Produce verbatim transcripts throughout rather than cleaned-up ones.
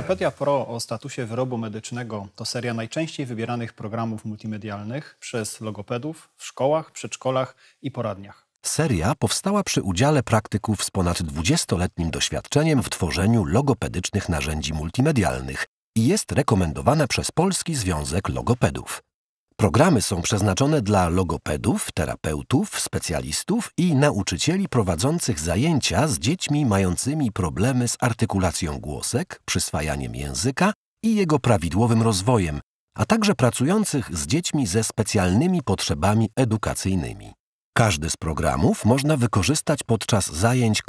Logopedia Pro o statusie wyrobu medycznego to seria najczęściej wybieranych programów multimedialnych przez logopedów w szkołach, przedszkolach i poradniach. Seria powstała przy udziale praktyków z ponad dwudziestoletnim doświadczeniem w tworzeniu logopedycznych narzędzi multimedialnych i jest rekomendowana przez Polski Związek Logopedów. Programy są przeznaczone dla logopedów, terapeutów, specjalistów i nauczycieli prowadzących zajęcia z dziećmi mającymi problemy z artykulacją głosek, przyswajaniem języka i jego prawidłowym rozwojem, a także pracujących z dziećmi ze specjalnymi potrzebami edukacyjnymi. Każdy z programów można wykorzystać podczas zajęć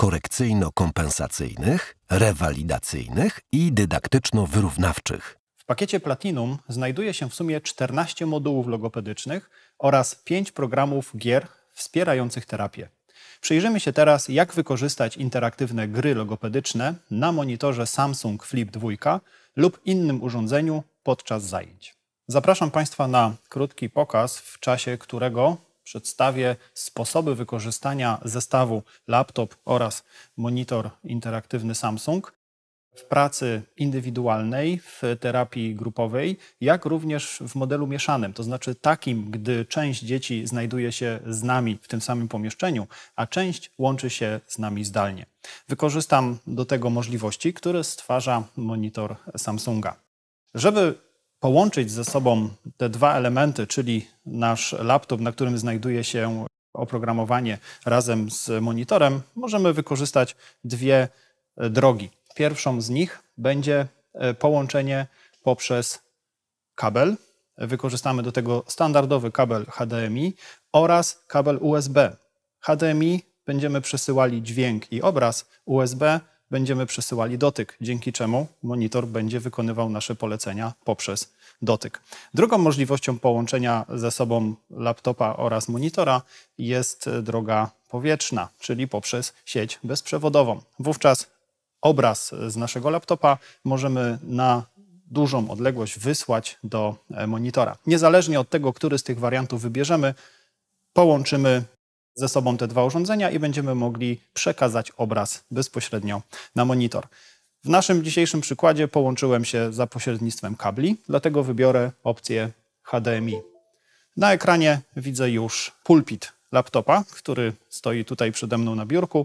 korekcyjno-kompensacyjnych, rewalidacyjnych i dydaktyczno-wyrównawczych. W pakiecie Platinum znajduje się w sumie czternaście modułów logopedycznych oraz pięć programów gier wspierających terapię. Przyjrzymy się teraz, jak wykorzystać interaktywne gry logopedyczne na monitorze Samsung Flip dwa lub innym urządzeniu podczas zajęć. Zapraszam Państwa na krótki pokaz, w czasie którego przedstawię sposoby wykorzystania zestawu laptop oraz monitor interaktywny Samsung w pracy indywidualnej, w terapii grupowej, jak również w modelu mieszanym, to znaczy takim, gdy część dzieci znajduje się z nami w tym samym pomieszczeniu, a część łączy się z nami zdalnie. Wykorzystam do tego możliwości, które stwarza monitor Samsunga. Żeby połączyć ze sobą te dwa elementy, czyli nasz laptop, na którym znajduje się oprogramowanie, razem z monitorem, możemy wykorzystać dwie drogi. Pierwszą z nich będzie połączenie poprzez kabel. Wykorzystamy do tego standardowy kabel H D M I oraz kabel U S B. H D M I będziemy przesyłali dźwięk i obraz, U S B będziemy przesyłali dotyk, dzięki czemu monitor będzie wykonywał nasze polecenia poprzez dotyk. Drugą możliwością połączenia ze sobą laptopa oraz monitora jest droga powietrzna, czyli poprzez sieć bezprzewodową. Wówczas obraz z naszego laptopa możemy na dużą odległość wysłać do monitora. Niezależnie od tego, który z tych wariantów wybierzemy, połączymy ze sobą te dwa urządzenia i będziemy mogli przekazać obraz bezpośrednio na monitor. W naszym dzisiejszym przykładzie połączyłem się za pośrednictwem kabli, dlatego wybiorę opcję H D M I. Na ekranie widzę już pulpit laptopa, który stoi tutaj przede mną na biurku.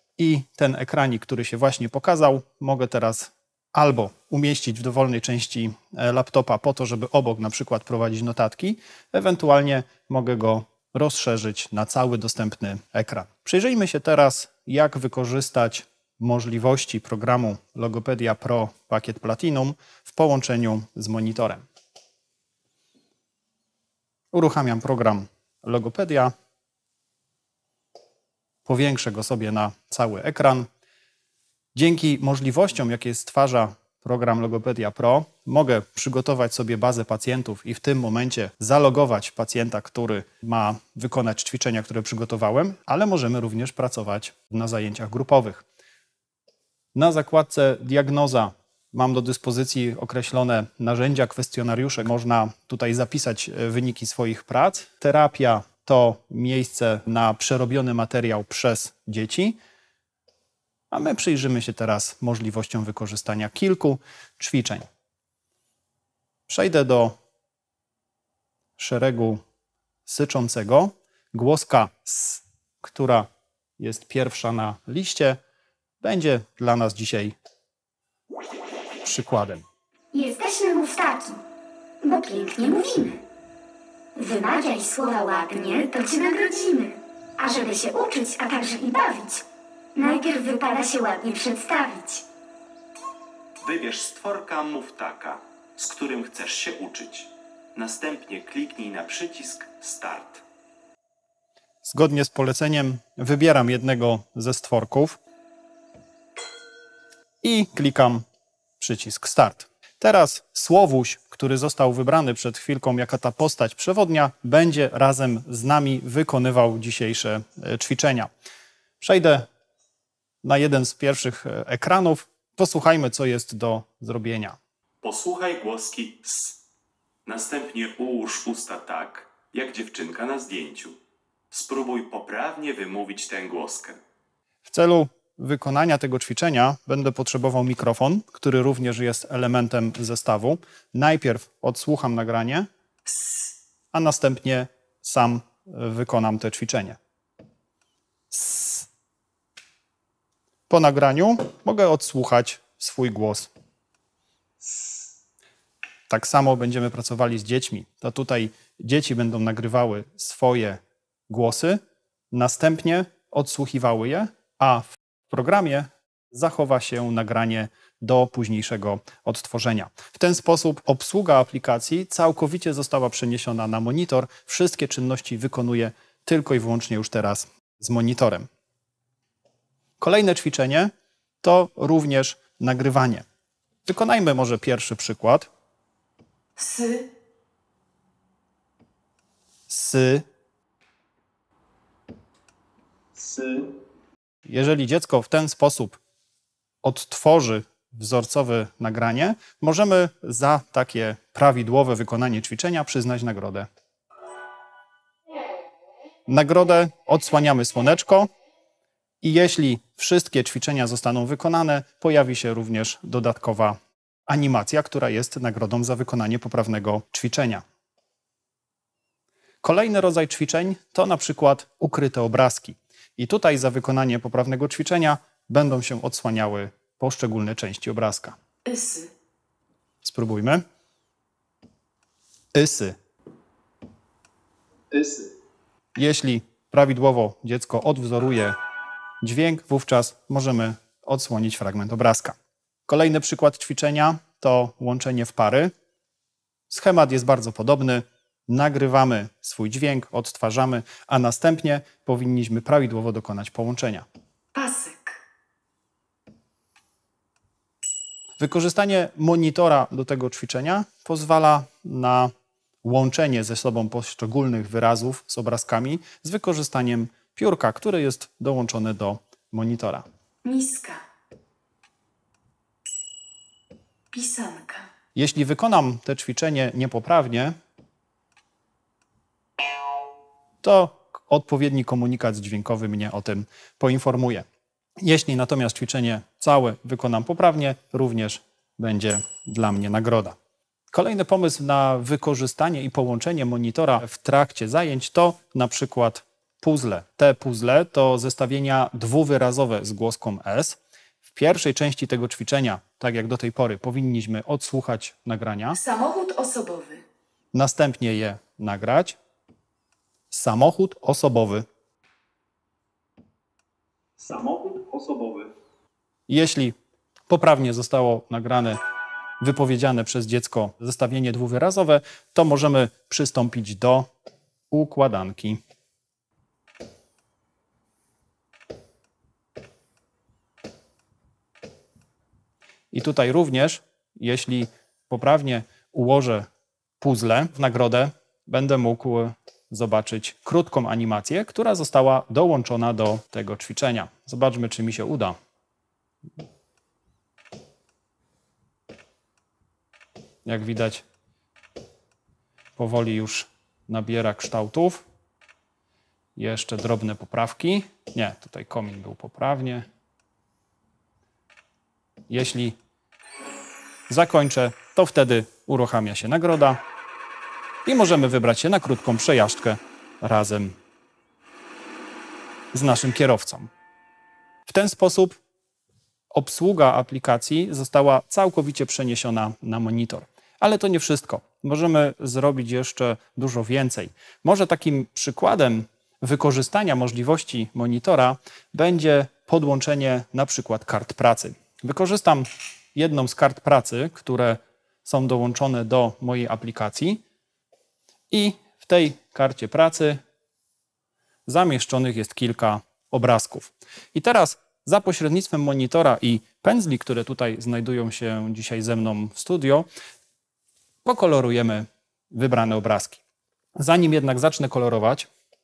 I ten ekranik, który się właśnie pokazał, mogę teraz albo umieścić w dowolnej części laptopa po to, żeby obok na przykład prowadzić notatki, ewentualnie mogę go rozszerzyć na cały dostępny ekran. Przyjrzyjmy się teraz, jak wykorzystać możliwości programu Logopedia Pro Pakiet Platinum w połączeniu z monitorem. Uruchamiam program Logopedia. Powiększę go sobie na cały ekran. Dzięki możliwościom, jakie stwarza program Logopedia Pro, mogę przygotować sobie bazę pacjentów i w tym momencie zalogować pacjenta, który ma wykonać ćwiczenia, które przygotowałem, ale możemy również pracować na zajęciach grupowych. Na zakładce Diagnoza mam do dyspozycji określone narzędzia, kwestionariusze. Można tutaj zapisać wyniki swoich prac. Terapia to miejsce na przerobiony materiał przez dzieci. A my przyjrzymy się teraz możliwościom wykorzystania kilku ćwiczeń. Przejdę do szeregu syczącego. Głoska S, która jest pierwsza na liście, będzie dla nas dzisiaj przykładem. Jesteśmy mówtaki, bo pięknie mówimy. Wymawiaj słowa ładnie, to cię nagrodzimy. A żeby się uczyć, a także i bawić, najpierw wypada się ładnie przedstawić. Wybierz stworka mówtaka, z którym chcesz się uczyć. Następnie kliknij na przycisk Start. Zgodnie z poleceniem wybieram jednego ze stworków i klikam przycisk Start. Teraz Słowuś, który został wybrany przed chwilką jako ta postać przewodnia, będzie razem z nami wykonywał dzisiejsze ćwiczenia. Przejdę na jeden z pierwszych ekranów. Posłuchajmy, co jest do zrobienia. Posłuchaj głoski S. Następnie ułóż usta tak, jak dziewczynka na zdjęciu. Spróbuj poprawnie wymówić tę głoskę. W celu wykonania tego ćwiczenia będę potrzebował mikrofon, który również jest elementem zestawu. Najpierw odsłucham nagranie, a następnie sam wykonam to ćwiczenie. Po nagraniu mogę odsłuchać swój głos. Tak samo będziemy pracowali z dziećmi. To tutaj dzieci będą nagrywały swoje głosy, następnie odsłuchiwały je, a w programie zachowa się nagranie do późniejszego odtworzenia. W ten sposób obsługa aplikacji całkowicie została przeniesiona na monitor. Wszystkie czynności wykonuję tylko i wyłącznie już teraz z monitorem. Kolejne ćwiczenie to również nagrywanie. Wykonajmy może pierwszy przykład. Sy. Sy. Sy. Jeżeli dziecko w ten sposób odtworzy wzorcowe nagranie, możemy za takie prawidłowe wykonanie ćwiczenia przyznać nagrodę. Nagrodę odsłaniamy słoneczko i jeśli wszystkie ćwiczenia zostaną wykonane, pojawi się również dodatkowa animacja, która jest nagrodą za wykonanie poprawnego ćwiczenia. Kolejny rodzaj ćwiczeń to na przykład ukryte obrazki. I tutaj za wykonanie poprawnego ćwiczenia będą się odsłaniały poszczególne części obrazka. Isy. Spróbujmy. Isy. Isy. Jeśli prawidłowo dziecko odwzoruje dźwięk, wówczas możemy odsłonić fragment obrazka. Kolejny przykład ćwiczenia to łączenie w pary. Schemat jest bardzo podobny. Nagrywamy swój dźwięk, odtwarzamy, a następnie powinniśmy prawidłowo dokonać połączenia. Pasek. Wykorzystanie monitora do tego ćwiczenia pozwala na łączenie ze sobą poszczególnych wyrazów z obrazkami z wykorzystaniem piórka, które jest dołączone do monitora. Miska. Pisanka. Jeśli wykonam to ćwiczenie niepoprawnie, to odpowiedni komunikat dźwiękowy mnie o tym poinformuje. Jeśli natomiast ćwiczenie całe wykonam poprawnie, również będzie dla mnie nagroda. Kolejny pomysł na wykorzystanie i połączenie monitora w trakcie zajęć to na przykład puzzle. Te puzzle to zestawienia dwuwyrazowe z głoską S. W pierwszej części tego ćwiczenia, tak jak do tej pory, powinniśmy odsłuchać nagrania, Samochód osobowy. następnie je nagrać. Samochód osobowy. Samochód osobowy. Jeśli poprawnie zostało nagrane, wypowiedziane przez dziecko zestawienie dwuwyrazowe, to możemy przystąpić do układanki. I tutaj również, jeśli poprawnie ułożę puzzle w nagrodę, będę mógł zobaczyć krótką animację, która została dołączona do tego ćwiczenia. Zobaczmy, czy mi się uda. Jak widać, powoli już nabiera kształtów. Jeszcze drobne poprawki. Nie, tutaj komin był poprawnie. Jeśli zakończę, to wtedy uruchamia się nagroda i możemy wybrać się na krótką przejażdżkę razem z naszym kierowcą. W ten sposób obsługa aplikacji została całkowicie przeniesiona na monitor. Ale to nie wszystko. Możemy zrobić jeszcze dużo więcej. Może takim przykładem wykorzystania możliwości monitora będzie podłączenie na przykład kart pracy. Wykorzystam jedną z kart pracy, które są dołączone do mojej aplikacji i w tej karcie pracy zamieszczonych jest kilka obrazków. I teraz za pośrednictwem monitora i pędzli, które tutaj znajdują się dzisiaj ze mną w studio, pokolorujemy wybrane obrazki. Zanim jednak zacznę kolorować,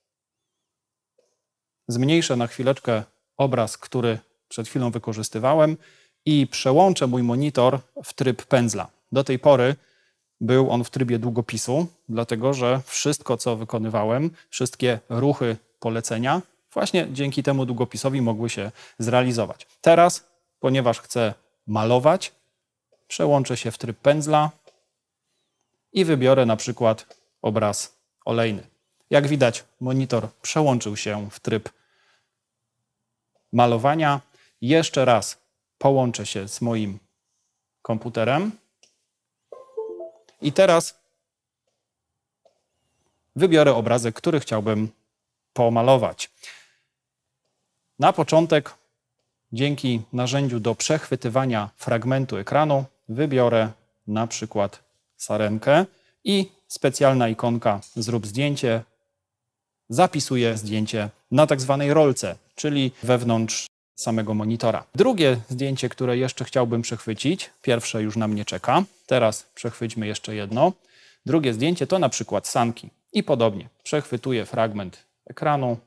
zmniejszę na chwileczkę obraz, który przed chwilą wykorzystywałem i przełączę mój monitor w tryb pędzla. Do tej pory był on w trybie długopisu, dlatego że wszystko, co wykonywałem, wszystkie ruchy polecenia właśnie dzięki temu długopisowi mogły się zrealizować. Teraz, ponieważ chcę malować, przełączę się w tryb pędzla i wybiorę na przykład obraz olejny. Jak widać, monitor przełączył się w tryb malowania. Jeszcze raz połączę się z moim komputerem i teraz wybiorę obrazek, który chciałbym pomalować. Na początek, dzięki narzędziu do przechwytywania fragmentu ekranu, wybiorę na przykład sarenkę i specjalna ikonka zrób zdjęcie zapisuje zdjęcie na tak zwanej rolce, czyli wewnątrz samego monitora. Drugie zdjęcie, które jeszcze chciałbym przechwycić, pierwsze już na mnie czeka, teraz przechwyćmy jeszcze jedno. Drugie zdjęcie to na przykład sanki i podobnie. Przechwytuję fragment ekranu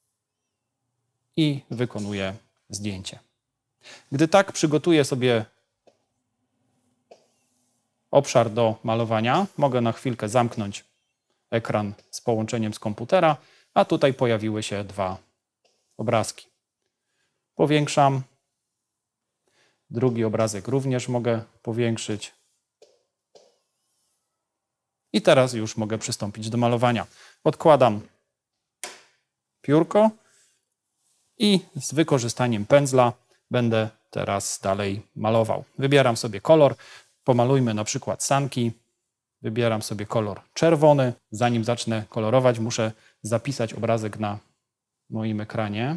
i wykonuję zdjęcie. Gdy tak przygotuję sobie obszar do malowania, mogę na chwilkę zamknąć ekran z połączeniem z komputera, a tutaj pojawiły się dwa obrazki. Powiększam. Drugi obrazek również mogę powiększyć. I teraz już mogę przystąpić do malowania. Odkładam piórko i z wykorzystaniem pędzla będę teraz dalej malował. Wybieram sobie kolor. Pomalujmy na przykład sanki. Wybieram sobie kolor czerwony. Zanim zacznę kolorować, muszę zapisać obrazek na moim ekranie.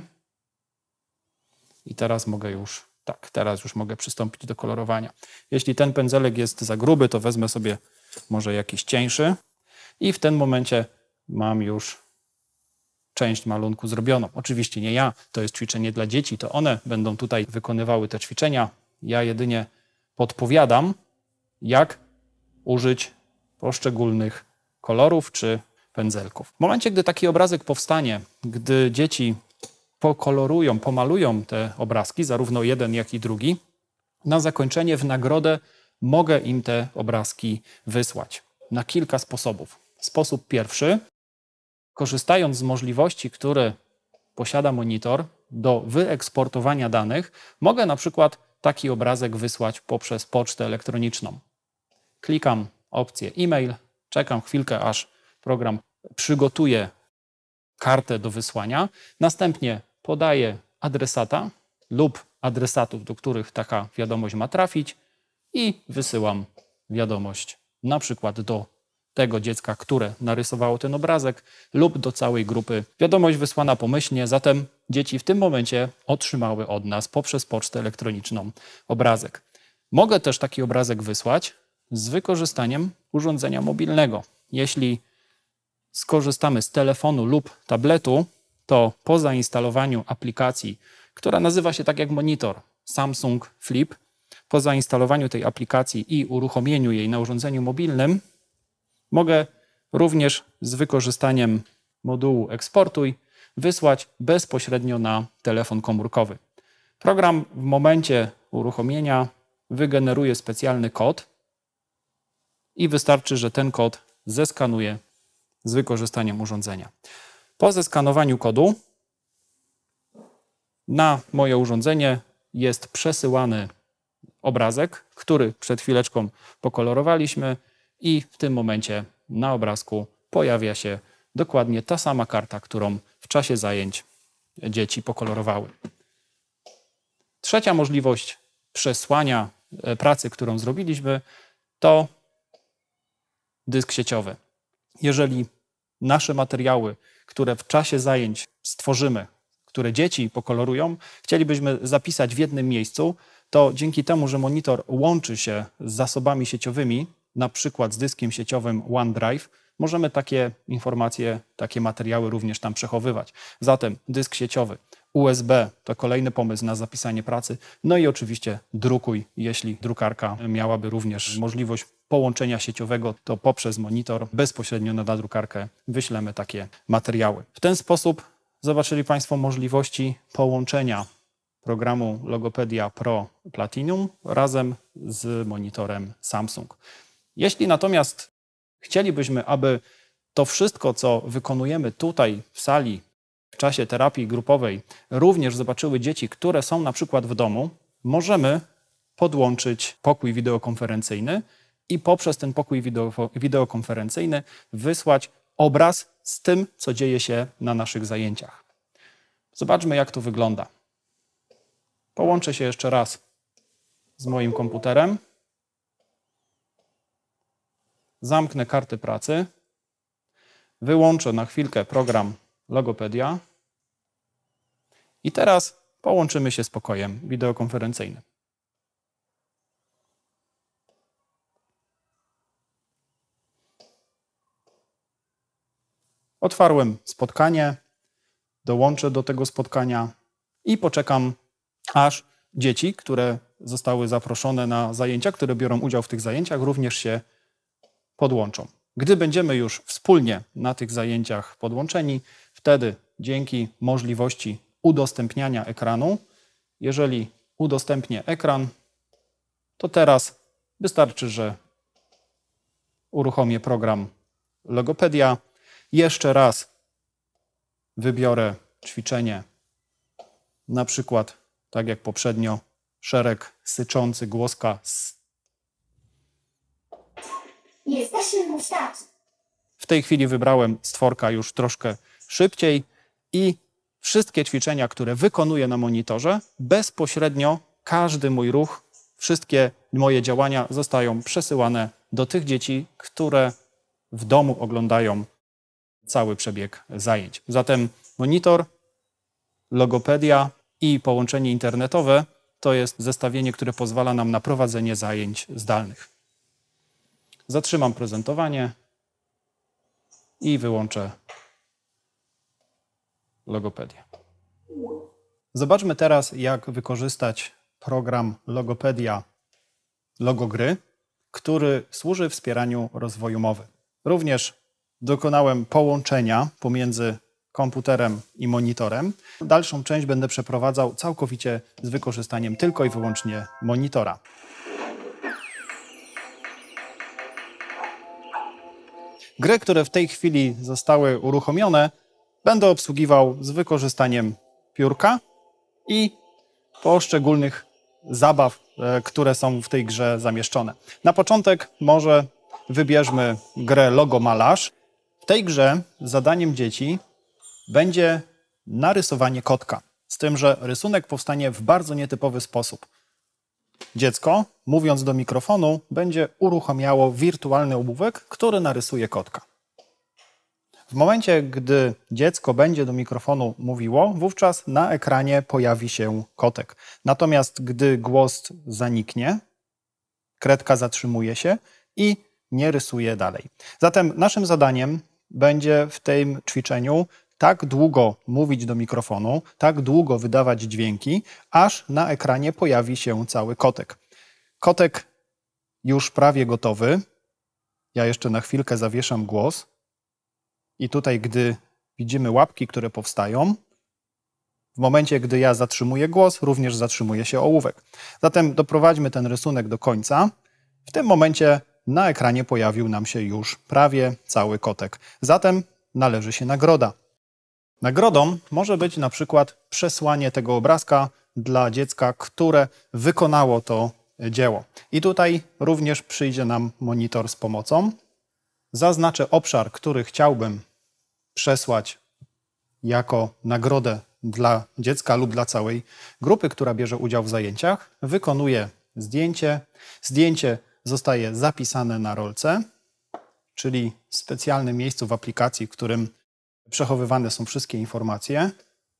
I teraz mogę już, tak, teraz już mogę przystąpić do kolorowania. Jeśli ten pędzelek jest za gruby, to wezmę sobie może jakiś cieńszy. I w tym momencie mam już część malunku zrobioną. Oczywiście nie ja, to jest ćwiczenie dla dzieci, to one będą tutaj wykonywały te ćwiczenia. Ja jedynie podpowiadam, jak użyć poszczególnych kolorów czy pędzelków. W momencie, gdy taki obrazek powstanie, gdy dzieci pokolorują, pomalują te obrazki, zarówno jeden, jak i drugi, na zakończenie w nagrodę mogę im te obrazki wysłać na kilka sposobów. Sposób pierwszy, korzystając z możliwości, które posiada monitor do wyeksportowania danych, mogę na przykład taki obrazek wysłać poprzez pocztę elektroniczną. Klikam opcję e-mail, czekam chwilkę, aż program przygotuje kartę do wysłania, następnie podaję adresata lub adresatów, do których taka wiadomość ma trafić i wysyłam wiadomość na przykład do tego dziecka, które narysowało ten obrazek lub do całej grupy. Wiadomość wysłana pomyślnie, zatem dzieci w tym momencie otrzymały od nas poprzez pocztę elektroniczną obrazek. Mogę też taki obrazek wysłać z wykorzystaniem urządzenia mobilnego. Jeśli skorzystamy z telefonu lub tabletu, to po zainstalowaniu aplikacji, która nazywa się tak jak monitor, Samsung Flip, po zainstalowaniu tej aplikacji i uruchomieniu jej na urządzeniu mobilnym, mogę również z wykorzystaniem modułu Eksportuj wysłać bezpośrednio na telefon komórkowy. Program w momencie uruchomienia wygeneruje specjalny kod i wystarczy, że ten kod zeskanuje z wykorzystaniem urządzenia. Po zeskanowaniu kodu na moje urządzenie jest przesyłany obrazek, który przed chwileczką pokolorowaliśmy i w tym momencie na obrazku pojawia się dokładnie ta sama karta, którą w czasie zajęć dzieci pokolorowały. Trzecia możliwość przesłania pracy, którą zrobiliśmy, to dysk sieciowy. Jeżeli nasze materiały, które w czasie zajęć stworzymy, które dzieci pokolorują, chcielibyśmy zapisać w jednym miejscu, to dzięki temu, że monitor łączy się z zasobami sieciowymi, na przykład z dyskiem sieciowym OneDrive, możemy takie informacje, takie materiały również tam przechowywać. Zatem dysk sieciowy, U S B to kolejny pomysł na zapisanie pracy, no i oczywiście drukuj, jeśli drukarka miałaby również możliwość połączenia sieciowego, to poprzez monitor bezpośrednio na drukarkę wyślemy takie materiały. W ten sposób zobaczyli Państwo możliwości połączenia programu Logopedia Pro Platinum razem z monitorem Samsung. Jeśli natomiast chcielibyśmy, aby to wszystko, co wykonujemy tutaj w sali w czasie terapii grupowej również zobaczyły dzieci, które są na przykład w domu, możemy podłączyć pokój wideokonferencyjny i poprzez ten pokój wideo, wideokonferencyjny wysłać obraz z tym, co dzieje się na naszych zajęciach. Zobaczmy, jak to wygląda. Połączę się jeszcze raz z moim komputerem. Zamknę karty pracy. Wyłączę na chwilkę program Logopedia. I teraz połączymy się z pokojem wideokonferencyjnym. Otwarłem spotkanie, dołączę do tego spotkania i poczekam, aż dzieci, które zostały zaproszone na zajęcia, które biorą udział w tych zajęciach, również się podłączą. Gdy będziemy już wspólnie na tych zajęciach podłączeni, wtedy dzięki możliwości udostępniania ekranu, jeżeli udostępnię ekran, to teraz wystarczy, że uruchomię program Logopedia. Jeszcze raz wybiorę ćwiczenie, na przykład, tak jak poprzednio, szereg syczący głoska s. Jesteśmy mustaki. W tej chwili wybrałem stworka już troszkę szybciej i wszystkie ćwiczenia, które wykonuję na monitorze, bezpośrednio każdy mój ruch, wszystkie moje działania zostają przesyłane do tych dzieci, które w domu oglądają cały przebieg zajęć. Zatem monitor, logopedia i połączenie internetowe to jest zestawienie, które pozwala nam na prowadzenie zajęć zdalnych. Zatrzymam prezentowanie i wyłączę Logopedię. Zobaczmy teraz, jak wykorzystać program Logopedia Logogry, który służy wspieraniu rozwoju mowy. Również dokonałem połączenia pomiędzy komputerem i monitorem. Dalszą część będę przeprowadzał całkowicie z wykorzystaniem tylko i wyłącznie monitora. Gry, które w tej chwili zostały uruchomione, będę obsługiwał z wykorzystaniem piórka i poszczególnych zabaw, które są w tej grze zamieszczone. Na początek może wybierzmy grę Logomalarz. W tej grze zadaniem dzieci będzie narysowanie kotka, z tym, że rysunek powstanie w bardzo nietypowy sposób. Dziecko, mówiąc do mikrofonu, będzie uruchamiało wirtualny ołówek, który narysuje kotka. W momencie, gdy dziecko będzie do mikrofonu mówiło, wówczas na ekranie pojawi się kotek. Natomiast gdy głos zaniknie, kredka zatrzymuje się i nie rysuje dalej. Zatem naszym zadaniem będzie w tym ćwiczeniu tak długo mówić do mikrofonu, tak długo wydawać dźwięki, aż na ekranie pojawi się cały kotek. Kotek już prawie gotowy. Ja jeszcze na chwilkę zawieszam głos. I tutaj, gdy widzimy łapki, które powstają, w momencie, gdy ja zatrzymuję głos, również zatrzymuje się ołówek. Zatem doprowadźmy ten rysunek do końca. W tym momencie na ekranie pojawił nam się już prawie cały kotek. Zatem należy się nagroda. Nagrodą może być na przykład przesłanie tego obrazka dla dziecka, które wykonało to dzieło. I tutaj również przyjdzie nam monitor z pomocą. Zaznaczę obszar, który chciałbym przesłać jako nagrodę dla dziecka lub dla całej grupy, która bierze udział w zajęciach. Wykonuję zdjęcie. Zdjęcie zostaje zapisane na rolce, czyli w specjalnym miejscu w aplikacji, w którym przechowywane są wszystkie informacje.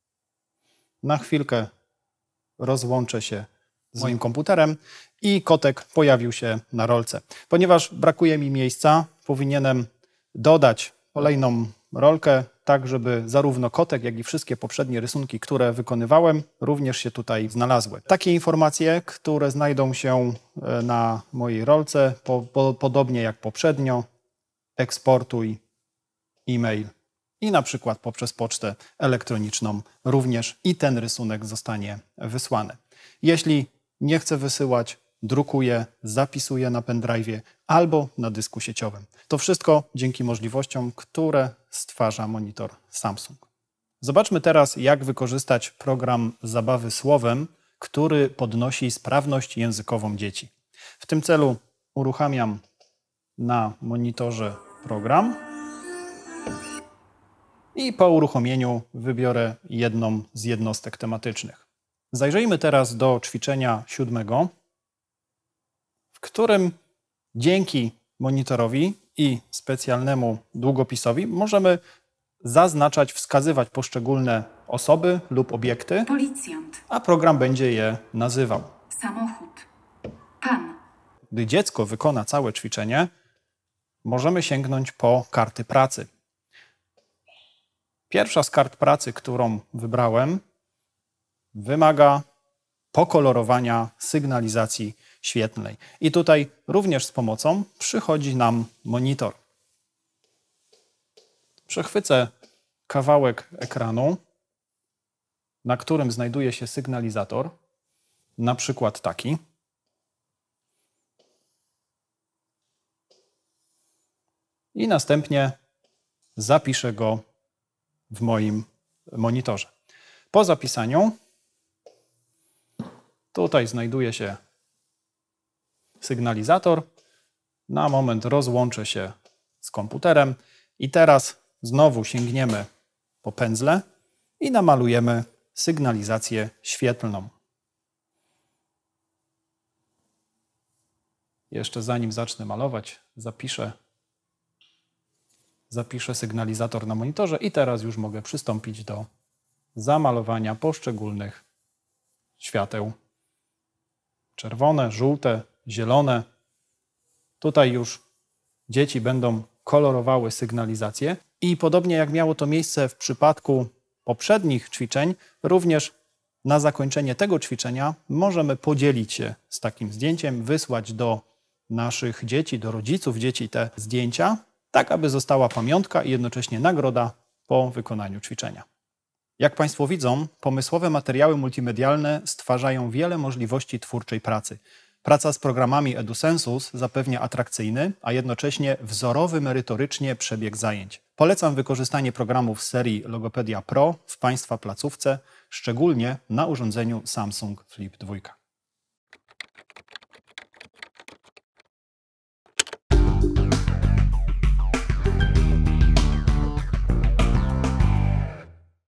Na chwilkę rozłączę się z moim komputerem i kotek pojawił się na rolce. Ponieważ brakuje mi miejsca, powinienem dodać kolejną rolkę, tak żeby zarówno kotek, jak i wszystkie poprzednie rysunki, które wykonywałem, również się tutaj znalazły. Takie informacje, które znajdą się na mojej rolce, po, po, podobnie jak poprzednio, eksportuj e-mail i na przykład poprzez pocztę elektroniczną również i ten rysunek zostanie wysłany. Jeśli nie chcę wysyłać, drukuję, zapisuję na pendrive'ie albo na dysku sieciowym. To wszystko dzięki możliwościom, które stwarza monitor Samsung. Zobaczmy teraz, jak wykorzystać program zabawy słowem, który podnosi sprawność językową dzieci. W tym celu uruchamiam na monitorze program i po uruchomieniu wybiorę jedną z jednostek tematycznych. Zajrzyjmy teraz do ćwiczenia siódmego, w którym dzięki monitorowi i specjalnemu długopisowi możemy zaznaczać, wskazywać poszczególne osoby lub obiekty, Policjant. a program będzie je nazywał. Samochód. Pan. Gdy dziecko wykona całe ćwiczenie, możemy sięgnąć po karty pracy. Pierwsza z kart pracy, którą wybrałem, wymaga pokolorowania sygnalizacji świetlnej. I tutaj również z pomocą przychodzi nam monitor. Przechwycę kawałek ekranu, na którym znajduje się sygnalizator, na przykład taki. I następnie zapiszę go w moim monitorze. Po zapisaniu tutaj znajduje się sygnalizator. Na moment rozłączę się z komputerem i teraz znowu sięgniemy po pędzle i namalujemy sygnalizację świetlną. Jeszcze zanim zacznę malować, zapiszę, zapiszę sygnalizator na monitorze i teraz już mogę przystąpić do zamalowania poszczególnych świateł. Czerwone, żółte, zielone. Tutaj już dzieci będą kolorowały sygnalizację i podobnie jak miało to miejsce w przypadku poprzednich ćwiczeń, również na zakończenie tego ćwiczenia możemy podzielić się z takim zdjęciem, wysłać do naszych dzieci, do rodziców dzieci te zdjęcia, tak aby została pamiątka i jednocześnie nagroda po wykonaniu ćwiczenia. Jak Państwo widzą, pomysłowe materiały multimedialne stwarzają wiele możliwości twórczej pracy. Praca z programami EduSensus zapewnia atrakcyjny, a jednocześnie wzorowy merytorycznie przebieg zajęć. Polecam wykorzystanie programów z serii Logopedia Pro w Państwa placówce, szczególnie na urządzeniu Samsung Flip dwa.